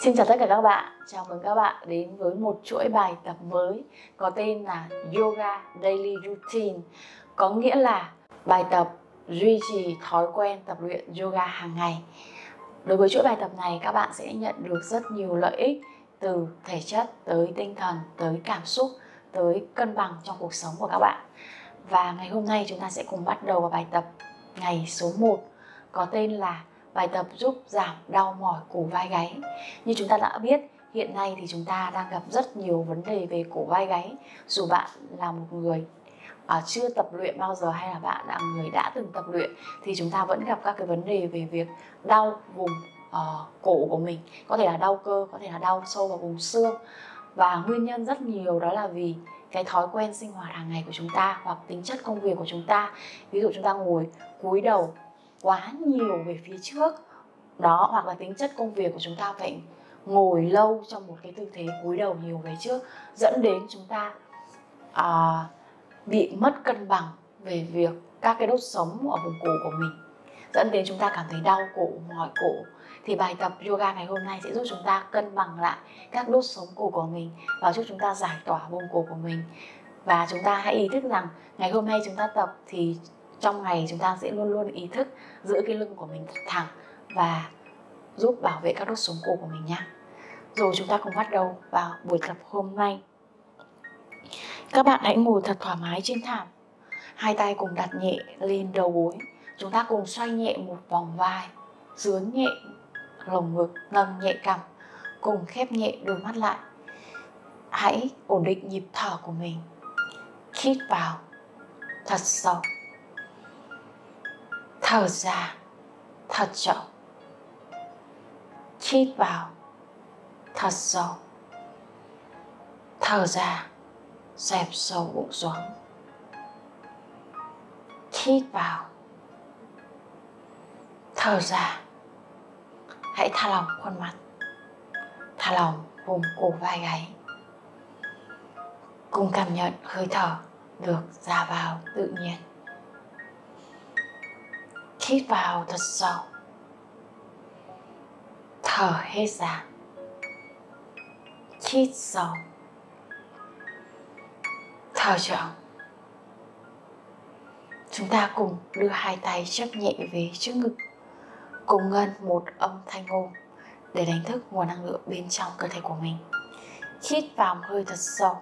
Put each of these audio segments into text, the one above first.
Xin chào tất cả các bạn, chào mừng các bạn đến với một chuỗi bài tập mới có tên là Yoga Daily Routine, có nghĩa là bài tập duy trì thói quen tập luyện yoga hàng ngày. Đối với chuỗi bài tập này, các bạn sẽ nhận được rất nhiều lợi ích từ thể chất tới tinh thần, tới cảm xúc, tới cân bằng trong cuộc sống của các bạn. Và ngày hôm nay chúng ta sẽ cùng bắt đầu vào bài tập ngày số 1 có tên là bài tập giúp giảm đau mỏi cổ vai gáy. Như chúng ta đã biết, hiện nay thì chúng ta đang gặp rất nhiều vấn đề về cổ vai gáy. Dù bạn là một người chưa tập luyện bao giờ hay là bạn là người đã từng tập luyện thì chúng ta vẫn gặp các cái vấn đề về việc đau vùng cổ của mình. Có thể là đau cơ, có thể là đau sâu vào vùng xương. Và nguyên nhân rất nhiều đó là vì cái thói quen sinh hoạt hàng ngày của chúng ta hoặc tính chất công việc của chúng ta. Ví dụ chúng ta ngồi cúi đầu quá nhiều về phía trước đó, hoặc là tính chất công việc của chúng ta phải ngồi lâu trong một cái tư thế cúi đầu nhiều về trước, dẫn đến chúng ta bị mất cân bằng về việc các cái đốt sống ở vùng cổ của mình, dẫn đến chúng ta cảm thấy đau cổ, mỏi cổ. Thì bài tập yoga ngày hôm nay sẽ giúp chúng ta cân bằng lại các đốt sống cổ của mình và giúp chúng ta giải tỏa vùng cổ của mình. Và chúng ta hãy ý thức rằng ngày hôm nay chúng ta tập thì trong ngày chúng ta sẽ luôn luôn ý thức giữ cái lưng của mình thật thẳng và giúp bảo vệ các đốt sống cổ của mình nha. Rồi chúng ta cùng bắt đầu vào buổi tập hôm nay. Các bạn hãy ngồi thật thoải mái trên thảm. Hai tay cùng đặt nhẹ lên đầu gối. Chúng ta cùng xoay nhẹ một vòng vai, dướn nhẹ lồng ngực, nâng nhẹ cằm. Cùng khép nhẹ đôi mắt lại. Hãy ổn định nhịp thở của mình. Hít vào thật sâu, thở ra thật chậm. Hít vào thật sâu, thở ra xẹp sâu bụng xuống. Hít vào, thở ra. Hãy thả lỏng khuôn mặt, thả lỏng vùng cổ vai gáy. Cùng cảm nhận hơi thở được ra vào tự nhiên. Hít vào thật sâu, thở hết ra. Hít sâu, thở chậm. Chúng ta cùng đưa hai tay chấp nhẹ về trước ngực, cùng ngân một âm thanh ôm để đánh thức nguồn năng lượng bên trong cơ thể của mình. Hít vào một hơi thật sâu.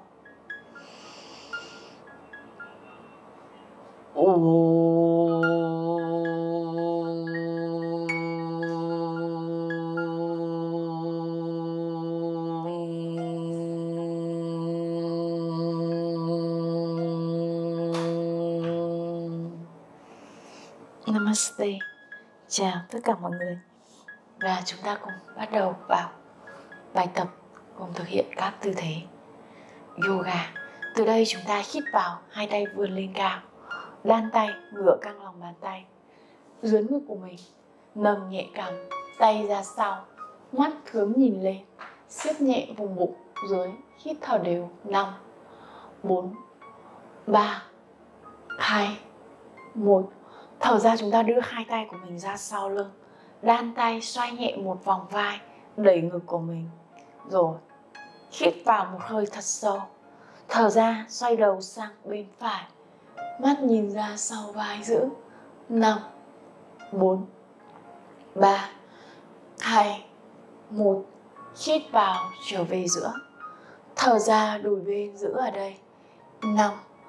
Namaste. Chào tất cả mọi người. Và chúng ta cùng bắt đầu vào bài tập, cùng thực hiện các tư thế yoga. Từ đây chúng ta hít vào, hai tay vươn lên cao, đan tay, ngửa căng lòng bàn tay, dướn ngực của mình, nâng nhẹ cằm, tay ra sau, mắt hướng nhìn lên, siết nhẹ vùng bụng dưới, hít thở đều. 5, 4, 3, 2, 1. Thở ra, chúng ta đưa hai tay của mình ra sau lưng, đan tay xoay nhẹ một vòng vai, đẩy ngực của mình. Rồi hít vào một hơi thật sâu. Thở ra, xoay đầu sang bên phải, mắt nhìn ra sau vai giữ. 5, 4, 3, 2, 1. Hít vào, trở về giữa. Thở ra, đùi bên giữ ở đây. 5,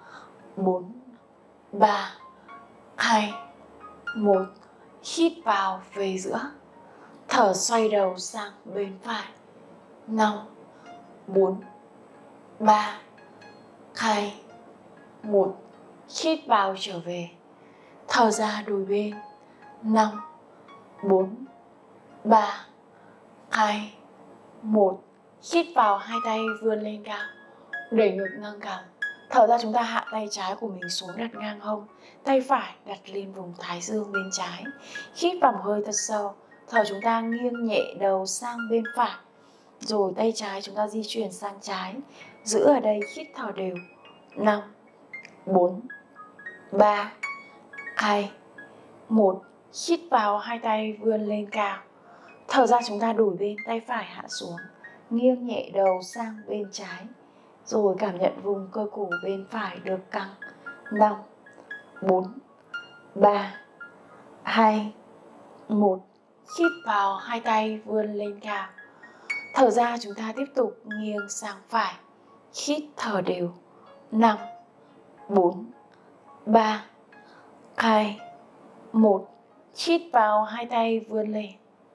4, 3, 2, 1. Hít vào, về giữa. Thở xoay đầu sang bên phải. 5, 4, 3, 2, 1. Hít vào, trở về. Thở ra, đùi bên. 5, 4, 3, 2, 1. Hít vào, hai tay vươn lên cao, đẩy ngực nâng cằm. Thở ra, chúng ta hạ tay trái của mình xuống, đặt ngang hông. Tay phải đặt lên vùng thái dương bên trái. Hít vào một hơi thật sâu. Thở, chúng ta nghiêng nhẹ đầu sang bên phải. Rồi tay trái chúng ta di chuyển sang trái. Giữ ở đây, hít thở đều. 5, 4, 3, 2, 1. Hít vào, hai tay vươn lên cao. Thở ra chúng ta đổi bên, tay phải hạ xuống, nghiêng nhẹ đầu sang bên trái. Rồi cảm nhận vùng cơ cổ bên phải được căng. 5, 4, 3, 2, 1. Hít vào, hai tay vươn lên cao. Thở ra chúng ta tiếp tục nghiêng sang phải. Hít thở đều. 5, 4, 3, 2, 1. Hít vào, hai tay vươn lên.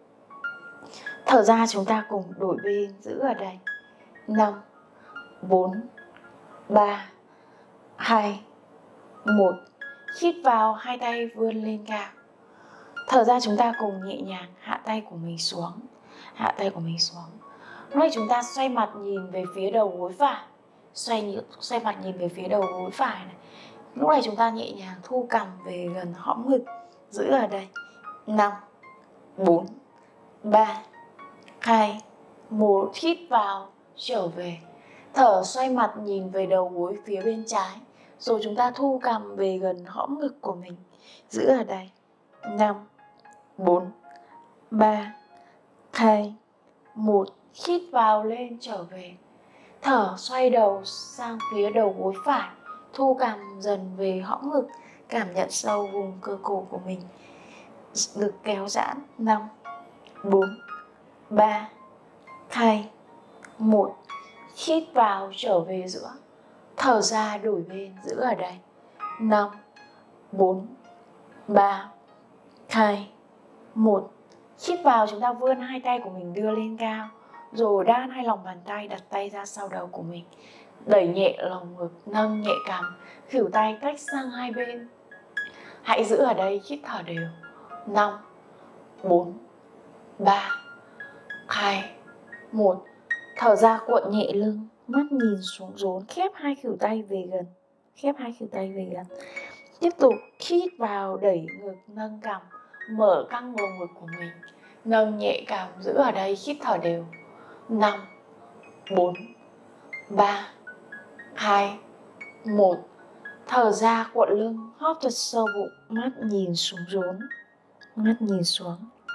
Thở ra chúng ta cùng đổi bên, giữ ở đây. 5, 4, 3, 2, 1. Hít vào, hai tay vươn lên cao. Thở ra chúng ta cùng nhẹ nhàng hạ tay của mình xuống. Hạ tay của mình xuống. Lúc này chúng ta xoay mặt nhìn về phía đầu gối phải. Xoay mặt nhìn về phía đầu gối phải này. Lúc này chúng ta nhẹ nhàng thu cằm về gần hõm ngực. Giữ ở đây. 5, 4, 3, 2, 1. Hít vào, trở về. Thở xoay mặt nhìn về đầu gối phía bên trái. Rồi chúng ta thu cằm về gần hõm ngực của mình. Giữ ở đây. 5, 4, 3, 2, 1. Hít vào lên trở về. Thở xoay đầu sang phía đầu gối phải. Thu cằm dần về hõm ngực. Cảm nhận sâu vùng cơ cổ của mình được kéo giãn. 5, 4, 3, 2, 1. Hít vào trở về giữa. Thở ra đổi bên, giữ ở đây. 5, 4, 3, 2, 1. Hít vào chúng ta vươn hai tay của mình đưa lên cao. Rồi đan hai lòng bàn tay, đặt tay ra sau đầu của mình. Đẩy nhẹ lồng ngực, nâng nhẹ cằm, khuỷu tay tách sang hai bên. Hãy giữ ở đây, hít thở đều. 5, 4, 3, 2, 1. Thở ra cuộn nhẹ lưng, mắt nhìn xuống rốn, khép hai khuỷu tay về gần. Khép hai khuỷu tay về gần. Tiếp tục hít vào, đẩy ngực, nâng cằm, mở căng lồng ngực của mình. Nâng nhẹ cằm, giữ ở đây, hít thở đều. 5, 4, 3, 2, 1. Thở ra cuộn lưng, hóp thật sâu bụng, mắt nhìn xuống rốn. Mắt nhìn xuống.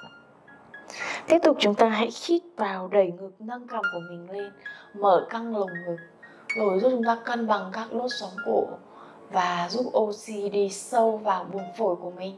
Tiếp tục chúng ta hãy hít vào, đẩy ngực, nâng cằm của mình lên, mở căng lồng ngực. Rồi giúp chúng ta cân bằng các đốt sống cổ và giúp oxy đi sâu vào buồng phổi của mình.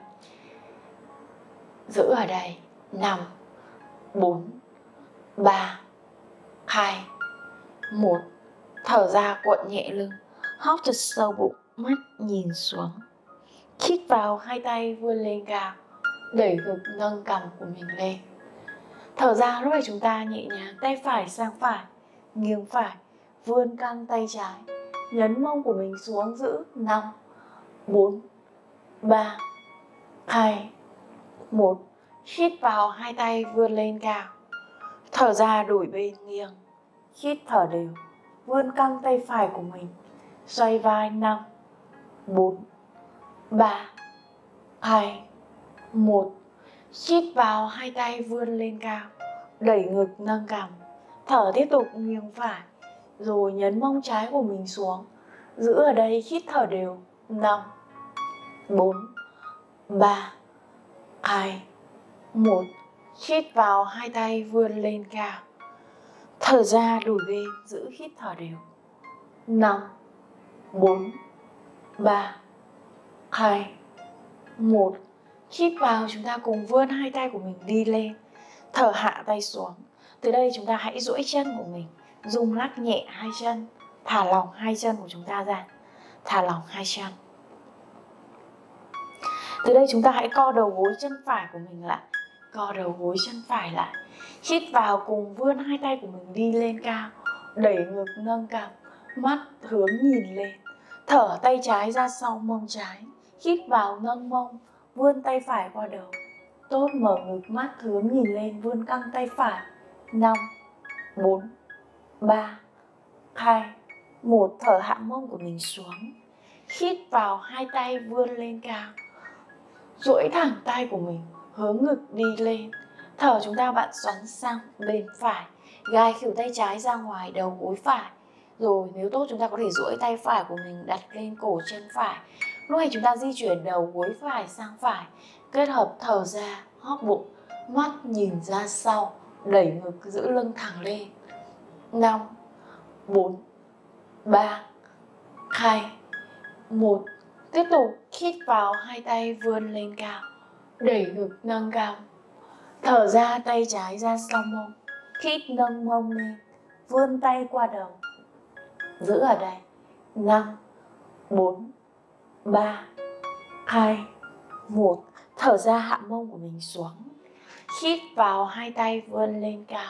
Giữ ở đây. 5, 4, 3, 2, 1. Thở ra cuộn nhẹ lưng, hóp thật sâu bụng, mắt nhìn xuống. Hít vào, hai tay vươn lên cao, đẩy ngực nâng cằm của mình lên. Thở ra, lúc này chúng ta nhẹ nhàng tay phải sang phải, nghiêng phải, vươn căng tay trái, nhấn mông của mình xuống, giữ. 5, 4, 3, 2, 1. Hít vào, hai tay vươn lên cao. Thở ra đổi bên, nghiêng. Hít thở đều, vươn căng tay phải của mình, xoay vai. 5, 4, 3, 2, 1. Hít vào, hai tay vươn lên cao, đẩy ngực nâng cằm. Thở tiếp tục nghiêng phải, rồi nhấn mông trái của mình xuống. Giữ ở đây, hít thở đều. 5, 4, 3, 2, 1. Hít vào, hai tay vươn lên cao. Thở ra đổi bên, giữ hít thở đều. 5, 4, 3, 2, 1. Hít vào, chúng ta cùng vươn hai tay của mình đi lên. Thở hạ tay xuống. Từ đây chúng ta hãy duỗi chân của mình, rung lắc nhẹ hai chân. Thả lỏng hai chân của chúng ta ra. Thả lỏng hai chân. Từ đây chúng ta hãy co đầu gối chân phải của mình lại. Co đầu gối chân phải lại. Hít vào, cùng vươn hai tay của mình đi lên cao, đẩy ngực nâng cằm, mắt hướng nhìn lên. Thở tay trái ra sau mông trái. Hít vào, nâng mông, vươn tay phải qua đầu. Tốt, mở ngực, mắt hướng nhìn lên, vươn căng tay phải. 5, 4, 3, 2, 1. Thở hạ mông của mình xuống. Hít vào, hai tay vươn lên cao, duỗi thẳng tay của mình, hướng ngực đi lên. Thở chúng ta vặn xoắn sang bên phải, gai khuỷu tay trái ra ngoài đầu gối phải. Rồi nếu tốt chúng ta có thể duỗi tay phải của mình đặt lên cổ chân phải. Lúc này chúng ta di chuyển đầu gối phải sang phải, kết hợp thở ra, hóp bụng, mắt nhìn ra sau, đẩy ngực giữ lưng thẳng lên. 5, 4, 3, 2, 1. Tiếp tục hít vào, hai tay vươn lên cao, đẩy ngực nâng cằm. Thở ra, tay trái ra sau mông, hít nâng mông lên, vươn tay qua đầu, giữ ở đây. 5, 4, 3, 2, 1. Thở ra, hạ mông của mình xuống, hít vào, hai tay vươn lên cao.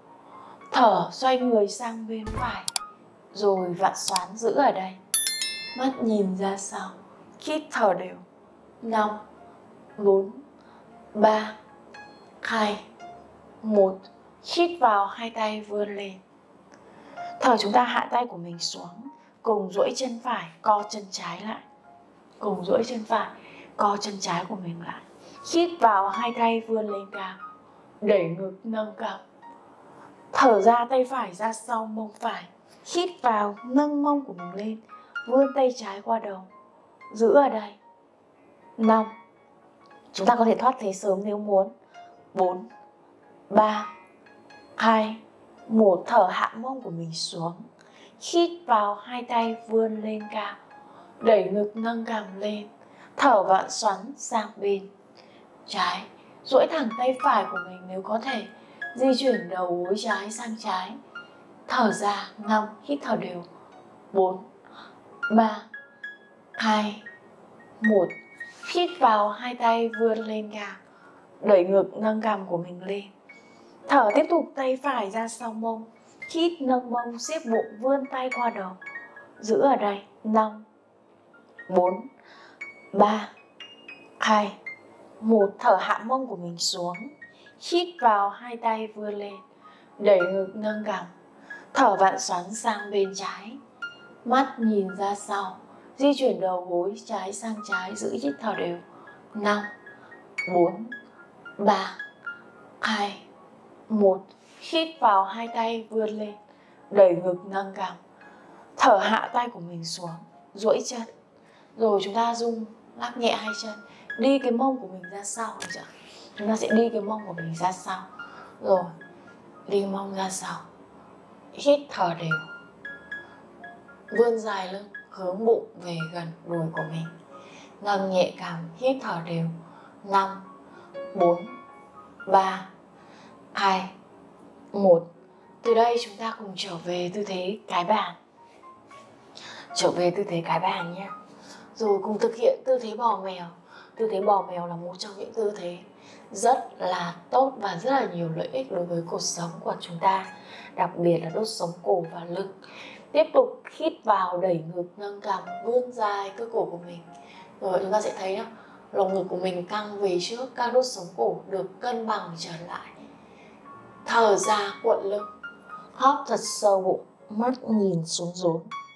Thở, xoay người sang bên phải, rồi vặn xoắn giữ ở đây. Mắt nhìn ra sau, hít thở đều. 5, 4, 3, 2, 1. Hít vào, hai tay vươn lên. Thở, chúng ta hạ tay của mình xuống, cùng duỗi chân phải, co chân trái lại. Cùng duỗi chân phải, co chân trái của mình lại. Hít vào, hai tay vươn lên cao, đẩy ngực nâng cằm. Thở ra, tay phải ra sau mông phải, hít vào, nâng mông của mình lên, vươn tay trái qua đầu, giữ ở đây. 5. Chúng ta có thể thoát thế sớm nếu muốn. 4, 3, 2, 1. Thở, hạ mông của mình xuống, hít vào, hai tay vươn lên cao, đẩy ngực nâng cằm lên. Thở, vặn xoắn sang bên trái, duỗi thẳng tay phải của mình nếu có thể, di chuyển đầu gối trái sang trái. Thở ra. 5. Hít thở đều. 4, 3, 2, 1. Hít vào, hai tay vươn lên cao, đẩy ngực nâng cằm của mình lên. Thở, tiếp tục tay phải ra sau mông, hít nâng mông, siết bụng, vươn tay qua đầu, giữ ở đây. 5, 4, 3, 2, 1. Thở, hạ mông của mình xuống, hít vào, hai tay vươn lên, đẩy ngực nâng cằm. Thở, vặn xoắn sang bên trái, mắt nhìn ra sau, di chuyển đầu gối trái sang trái, giữ hít thở đều. 5, 4, 3, 2, 1. Hít vào, hai tay vươn lên, đẩy ngực nâng cằm. Thở, hạ tay của mình xuống, duỗi chân. Rồi chúng ta rung lắc nhẹ hai chân, đi cái mông của mình ra sau, được chưa? Chúng ta sẽ đi cái mông của mình ra sau, rồi đi mông ra sau. Hít thở đều, vươn dài lưng, hướng bụng về gần đùi của mình, nâng nhẹ cằm, hít thở đều. 5, 4, 3, 2, 1. Từ đây chúng ta cùng trở về tư thế cái bàn. Trở về tư thế cái bàn nhé. Rồi cùng thực hiện tư thế bò mèo. Tư thế bò mèo là một trong những tư thế rất là tốt và rất là nhiều lợi ích đối với cuộc sống của chúng ta, đặc biệt là đốt sống cổ và lưng. Tiếp tục hít vào, đẩy ngực nâng cằm, vươn dài cơ cổ của mình. Rồi chúng ta sẽ thấy lồng ngực của mình căng về trước, các đốt sống cổ được cân bằng trở lại. Thở ra, cuộn lưng, hít thật sâu bụng, mắt nhìn xuống rốn.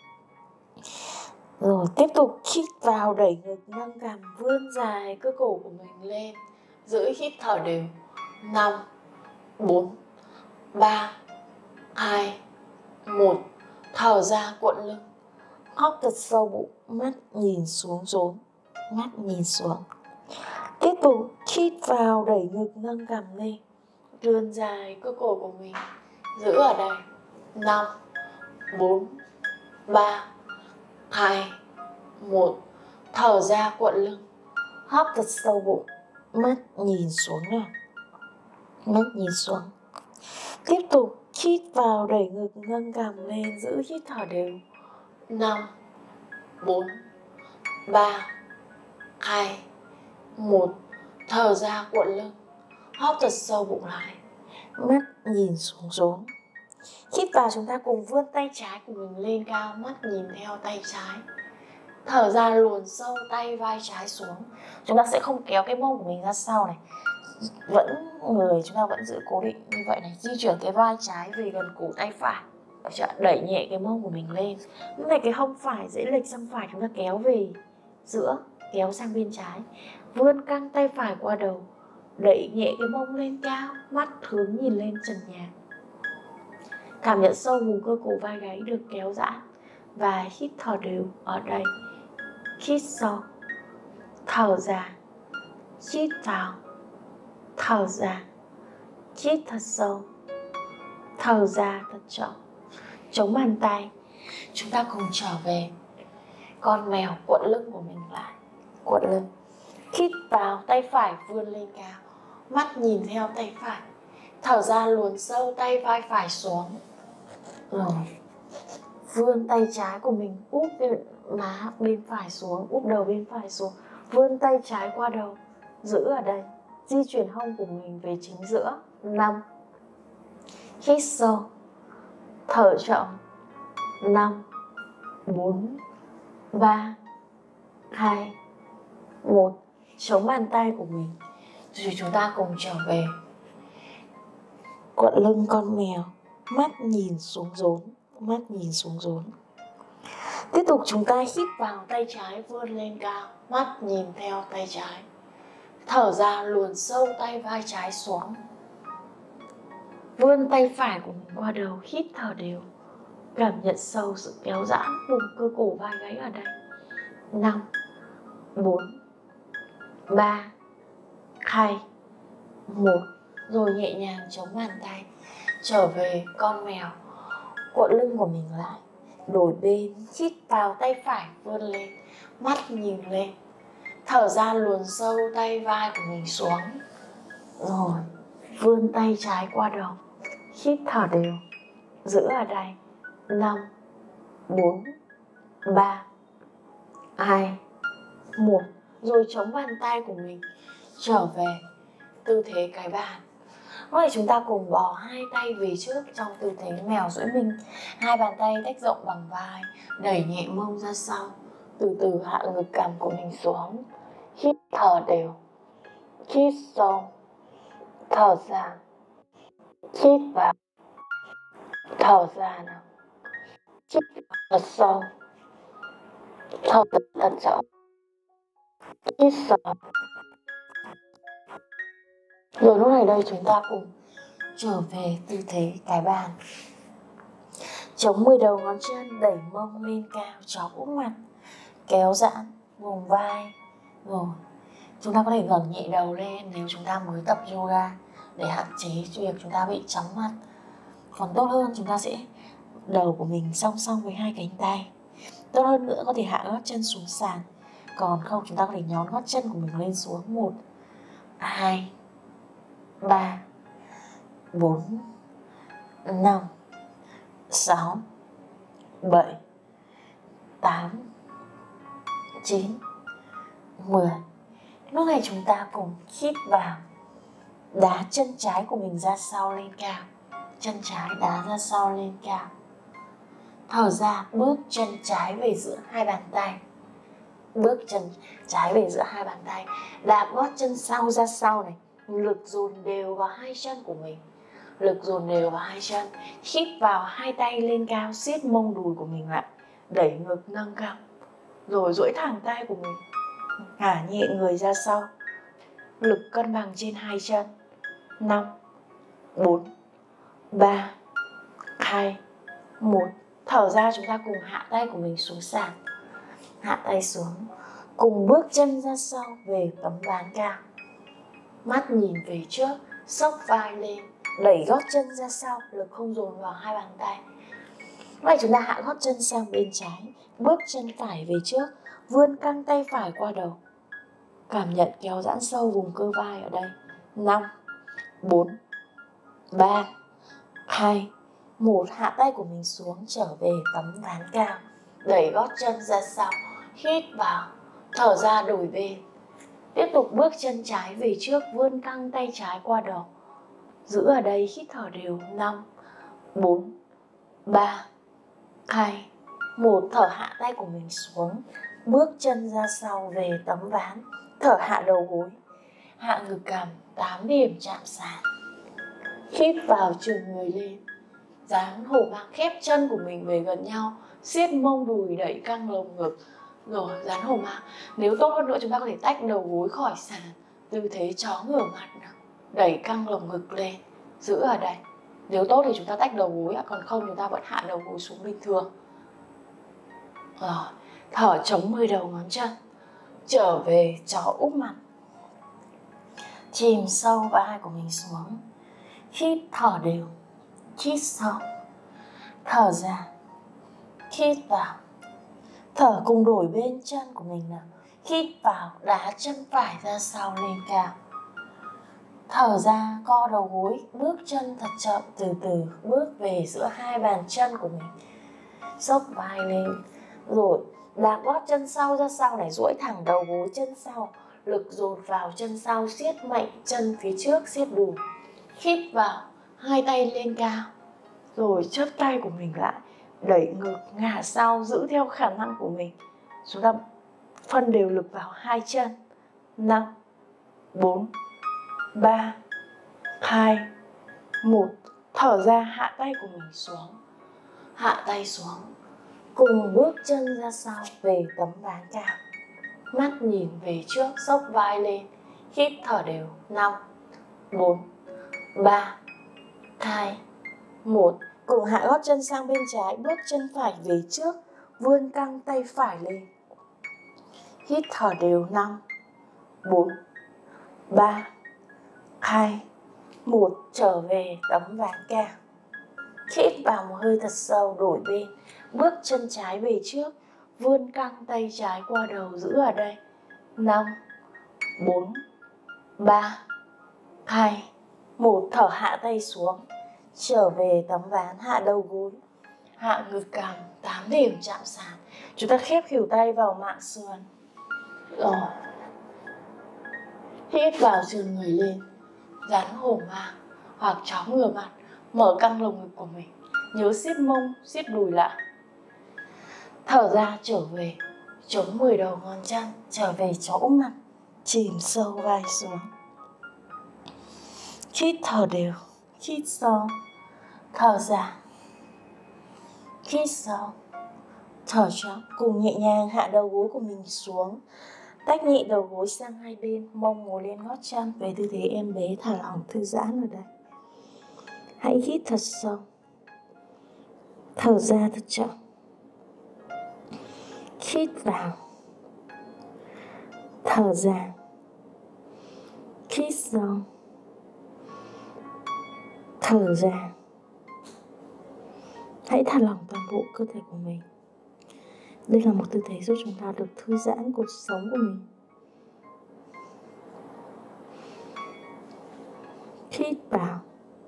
Rồi tiếp tục hít vào, đẩy ngực nâng cằm, vươn dài cơ cổ của mình lên, giữ hít thở đều. 5, 4, 3, 2, 1. Thở ra, cuộn lưng, hít thật sâu bụng, mắt nhìn xuống rốn, mắt nhìn xuống. Tiếp tục hít vào, đẩy ngực nâng cằm lên, vươn dài cơ cổ của mình, giữ ở đây. 5, 4, 3, 2, 1. Thở ra, cuộn lưng, hít thật sâu bụng, mắt nhìn xuống nào, mắt nhìn xuống. Tiếp tục hít vào, đẩy ngực nâng cằm lên, giữ hít thở đều. 5, 4, 3, 2, 1. Thở ra, cuộn lưng, hít thật sâu bụng lại, mắt nhìn xuống rốn. Hít vào, chúng ta cùng vươn tay trái của mình lên cao, mắt nhìn theo tay trái. Thở ra, luồn sâu tay vai trái xuống. Chúng ta sẽ không kéo cái mông của mình ra sau này, vẫn người chúng ta vẫn giữ cố định như vậy này. Di chuyển cái vai trái về gần cổ tay phải, đẩy nhẹ cái mông của mình lên. Lúc này cái hông phải dễ lệch sang phải, chúng ta kéo về giữa, kéo sang bên trái. Vươn căng tay phải qua đầu, đẩy nhẹ cái mông lên cao, mắt hướng nhìn lên trần nhà. Cảm nhận sâu vùng cơ cổ vai gáy được kéo giãn và hít thở đều ở đây. Hít sâu, thở ra, hít vào, thở ra, hít thật sâu, thở ra thật chậm. Chống bàn tay, chúng ta cùng trở về. Con mèo cuộn lưng của mình lại, cuộn lưng. Hít vào, tay phải vươn lên cao, mắt nhìn theo tay phải. Thở ra luồn sâu tay vai phải xuống. Rồi vươn tay trái của mình úp má bên phải xuống, úp đầu bên phải xuống. Vươn tay trái qua đầu, giữ ở đây. Di chuyển hông của mình về chính giữa. 5. Hít sâu, thở chậm. 5, 4, 3, 2, 1. Chống bàn tay của mình. Rồi chúng ta cùng trở về. Cuộn lưng con mèo, mắt nhìn xuống rốn, mắt nhìn xuống rốn. Tiếp tục chúng ta hít vào, tay trái vươn lên cao, mắt nhìn theo tay trái. Thở ra luồn sâu tay vai trái xuống. Vươn tay phải của mình qua đầu, hít thở đều. Cảm nhận sâu sự kéo giãn vùng cơ cổ vai gáy ở đây. 5, 4, 3, 2, 1. Rồi nhẹ nhàng chống bàn tay. Trở về con mèo. Cuộn lưng của mình lại. Đổi bên, hít vào, tay phải vươn lên, mắt nhìn lên. Thở ra luồn sâu tay vai của mình xuống. Rồi vươn tay trái qua đầu, hít thở đều, giữ ở đây. 5, 4, 3, 2, 1. Rồi chống bàn tay của mình trở về tư thế cái bàn. Lúc này chúng ta cùng bò hai tay về trước trong tư thế mèo duỗi mình. Hai bàn tay tách rộng bằng vai, đẩy nhẹ mông ra sau. Từ từ hạ ngực cằm của mình xuống. Hít thở đều. Hít sâu, thở ra. Hít vào, thở ra nào. Hít thật sâu, thở thật chậm. Hít sâu. Rồi lúc này đây chúng ta cùng trở về tư thế cái bàn. Chống 10 đầu ngón chân, đẩy mông lên cao, chó úp mặt, kéo giãn vùng vai. Rồi chúng ta có thể ngẩng nhẹ đầu lên nếu chúng ta mới tập yoga, để hạn chế việc chúng ta bị chóng mặt. Còn tốt hơn chúng ta sẽ đầu của mình song song với hai cánh tay. Tốt hơn nữa có thể hạ gót chân xuống sàn. Còn không chúng ta có thể nhón gót chân của mình lên xuống. 1, 2, 3, 4, 5, 6, 7, 8, 9, 10. Lúc này chúng ta cùng hít vào, đá chân trái của mình ra sau lên cao. Chân trái đá ra sau lên cao. Thở ra, bước chân trái về giữa hai bàn tay. Bước chân trái về giữa hai bàn tay. Đạp gót chân sau ra sau này. Lực dồn đều vào hai chân của mình. Lực dồn đều vào hai chân. Hít vào, hai tay lên cao, siết mông đùi của mình lại. Đẩy ngực nâng cao. Rồi duỗi thẳng tay của mình. Thả nhẹ người ra sau. Lực cân bằng trên hai chân. 5, 4, 3, 2, 1. Thở ra chúng ta cùng hạ tay của mình xuống sàn. Hạ tay xuống. Cùng bước chân ra sau về tấm ván cao. Mắt nhìn về trước, xốc vai lên, đẩy gót chân ra sau, lực không dồn vào hai bàn tay. Vậy chúng ta hạ gót chân sang bên trái, bước chân phải về trước, vươn căng tay phải qua đầu. Cảm nhận kéo giãn sâu vùng cơ vai ở đây. 5, 4, 3, 2, 1. Hạ tay của mình xuống, trở về tấm ván cao. Đẩy gót chân ra sau, hít vào, thở ra đổi bên. Tiếp tục bước chân trái về trước, vươn căng tay trái qua đầu. Giữ ở đây, hít thở đều. 5, 4, 3, 2, 1. Thở hạ tay của mình xuống, bước chân ra sau về tấm ván. Thở hạ đầu gối, hạ ngực cằm, 8 điểm chạm sàn. Hít vào, trừng người lên, dáng hổ mang, khép chân của mình về gần nhau, siết mông đùi, đẩy căng lồng ngực. Rồi dáng hổ mang. Nếu tốt hơn nữa chúng ta có thể tách đầu gối khỏi sàn, tư thế chó ngửa mặt, đẩy căng lồng ngực lên, giữ ở đây. Nếu tốt thì chúng ta tách đầu gối, còn không chúng ta vẫn hạ đầu gối xuống bình thường. Rồi thở chống 10 đầu ngón chân, trở về chó úp mặt. Chìm sâu vai của mình xuống. Hít thở đều. Hít sâu. Thở ra. Hít vào. Thở cùng đổi bên chân của mình nào. Hít vào, đá chân phải ra sau lên cao. Thở ra, co đầu gối, bước chân thật chậm, từ từ bước về giữa hai bàn chân của mình. Xốc vai lên, rồi đạp gót chân sau ra sau này, duỗi thẳng đầu gối chân sau, lực dồn vào chân sau, siết mạnh chân phía trước, siết đùi. Hít vào, hai tay lên cao, rồi chắp tay của mình lại, đẩy ngực ngả sau, giữ theo khả năng của mình. Chúng ta phân đều lực vào hai chân. 5, 4, 3, 2, 1. Thở ra, hạ tay của mình xuống. Hạ tay xuống. Cùng bước chân ra sau về tấm ván cao. Mắt nhìn về trước, xốc vai lên. Hít thở đều. 5, 4, 3, 2, 1. Cùng hạ gót chân sang bên trái, bước chân phải về trước, vươn căng tay phải lên. Hít thở đều. 5, 4, 3, 2, 1. Trở về tấm ván cao. Hít vào một hơi thật sâu, đổi bên, bước chân trái về trước, vươn căng tay trái qua đầu, giữ ở đây. 5, 4, 3, 2, 1. Thở hạ tay xuống. Trở về tấm ván, hạ đầu gối, hạ ngực cằm, 8 điểm chạm sàn. Chúng ta khép khuỷu tay vào mạng sườn. Rồi. Hít vào, trườn người lên, rắn hổ mang hoặc chó ngửa mặt, mở căng lồng ngực của mình. Nhớ siết mông, siết đùi lại. Thở ra, trở về, chống 10 đầu ngón chân, trở về chỗ mặt, chìm sâu vai xuống. Hít thở đều, hít sâu, thở ra, hít sâu, thở chậm. Cùng nhẹ nhàng hạ đầu gối của mình xuống, tách nhẹ đầu gối sang hai bên, mông ngồi lên gót chân, về tư thế em bé, thả lỏng thư giãn ở đây. Hãy hít thật sâu, thở ra thật chậm. Hít vào, thở ra, hít sâu, thở ra. Hãy thả lỏng toàn bộ cơ thể của mình. Đây là một tư thế giúp chúng ta được thư giãn cuộc sống của mình. Hít vào,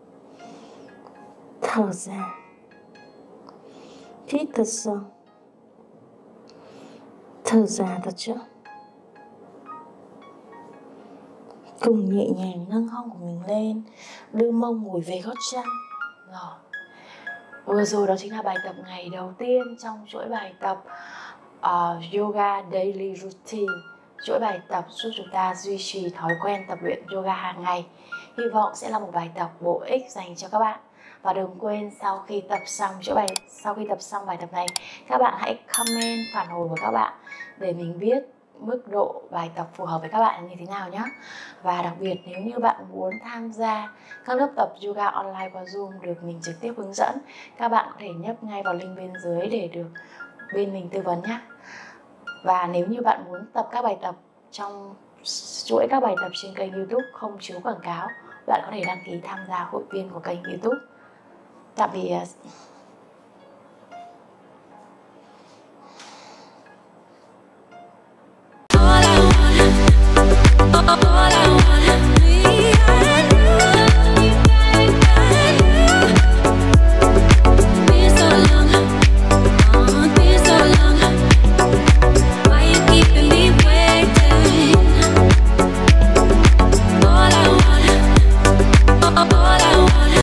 thở ra, hít thật sâu, thở ra thật chậm. Cùng nhẹ nhàng nâng hông của mình lên, đưa mông ngồi về gót chân. Rồi. Vừa rồi đó chính là bài tập ngày đầu tiên trong chuỗi bài tập Yoga Daily Routine. Chuỗi bài tập giúp chúng ta duy trì thói quen tập luyện yoga hàng ngày. Hy vọng sẽ là một bài tập bổ ích dành cho các bạn. Và đừng quên sau khi tập xong bài tập này, các bạn hãy comment phản hồi của các bạn để mình biết mức độ bài tập phù hợp với các bạn như thế nào nhé. Và đặc biệt nếu như bạn muốn tham gia các lớp tập yoga online qua Zoom được mình trực tiếp hướng dẫn, các bạn có thể nhấp ngay vào link bên dưới để được bên mình tư vấn nhé. Và nếu như bạn muốn tập các bài tập trong chuỗi các bài tập trên kênh YouTube không chiếu quảng cáo, bạn có thể đăng ký tham gia hội viên của kênh YouTube. Tạm biệt.